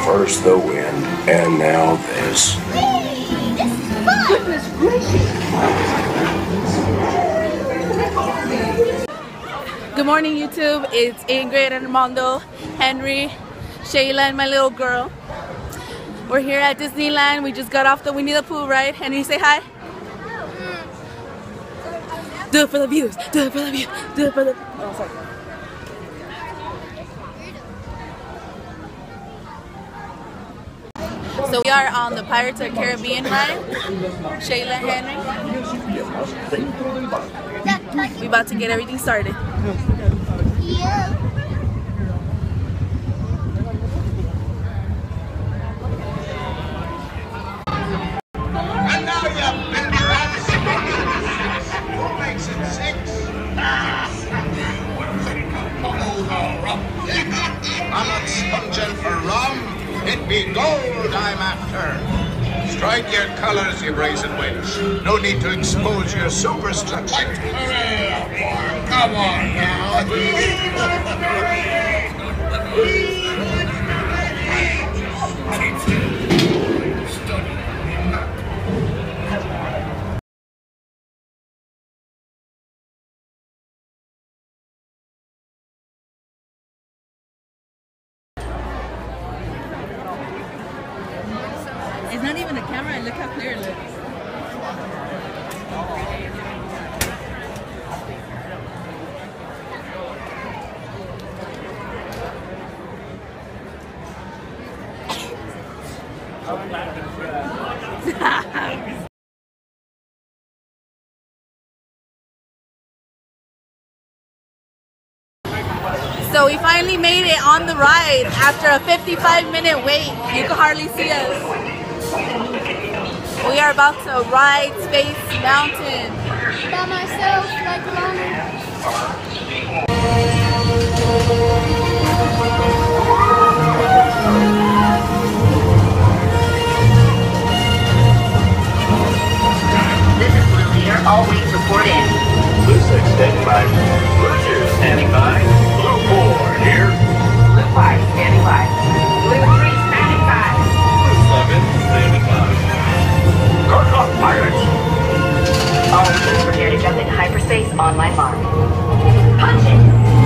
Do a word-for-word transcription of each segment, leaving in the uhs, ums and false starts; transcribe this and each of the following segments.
First the wind, and now this. Goodness gracious! Good morning, YouTube. It's Ingrid and Armando, Henry, Shayla, and my little girl. We're here at Disneyland. We just got off the Winnie the Pooh ride. Henry, say hi. Do it for the views. Do it for the views. Do it for the. Oh, sorry. So we are on the Pirates of the Caribbean ride. Shayla, Henry. We about to get everything started. Yeah. And now you billy rats. Who makes it six? I'm not sponging for rum. It be gold I'm after. Strike your colors, you brazen wench. No need to expose your superstructure. Come on now. It's not even a camera, and look how clear it looks. So we finally made it on the ride after a fifty-five minute wait. You can hardly see us. We are about to ride Space Mountain. By myself, like alone. This is Blue Leader. All wings report in. Blue six standing by. Blue two standing by. Blue four here. Blue five standing by. Blue three standing by. Blue seven standing by. Guard up, pilots! All engines prepare to jump into hyperspace on my mark. Punch it!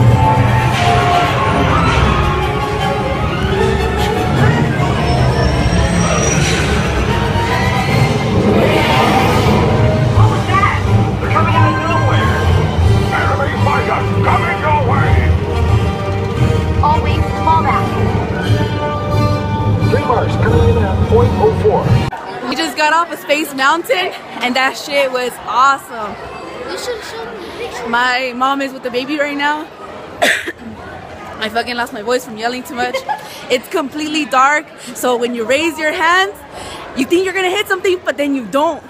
What was that? They're coming out of nowhere! Enemy fighters coming your way! All wings, fall back. Three bars coming in at point oh four. We just got off of Space Mountain, and that shit was awesome. You should show me a picture. My mom is with the baby right now. I fucking lost my voice from yelling too much. It's completely dark, so when you raise your hands, you think you're gonna hit something, but then you don't.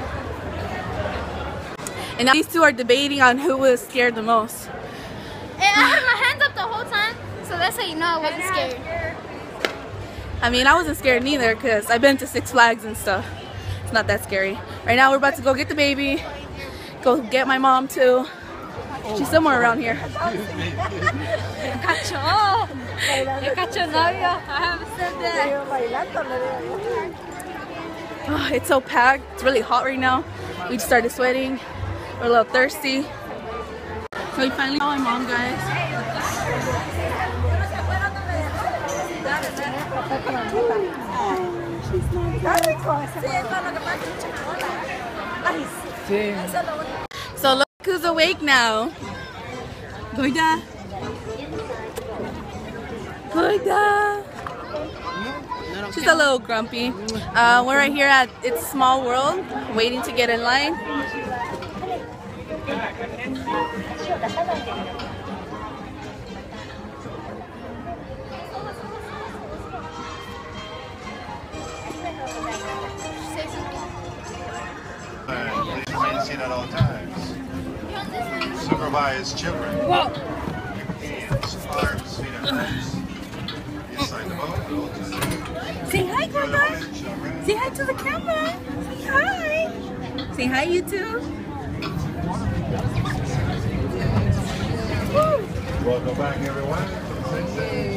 And now these two are debating on who was scared the most. Hey, I had my hands up the whole time, so that's how you know I wasn't scared. I mean, I wasn't scared neither because I've been to Six Flags and stuff. It's not that scary. Right now, we're about to go get the baby. Go get my mom too. She's somewhere around here. Oh, it's so packed. It's really hot right now. We just started sweating. We're a little thirsty. So we finally saw my mom, guys. So look who's awake now. Goida. Goida. She's a little grumpy. Uh, we're right here at It's Small World, waiting to get in line. Please remain seated at all times. Supervise children. Whoa. Arms, feet, and legs. Inside the boat. Say hi, Goida. Say hi to the camera. Say hi. Say hi, you two. Welcome back, everyone.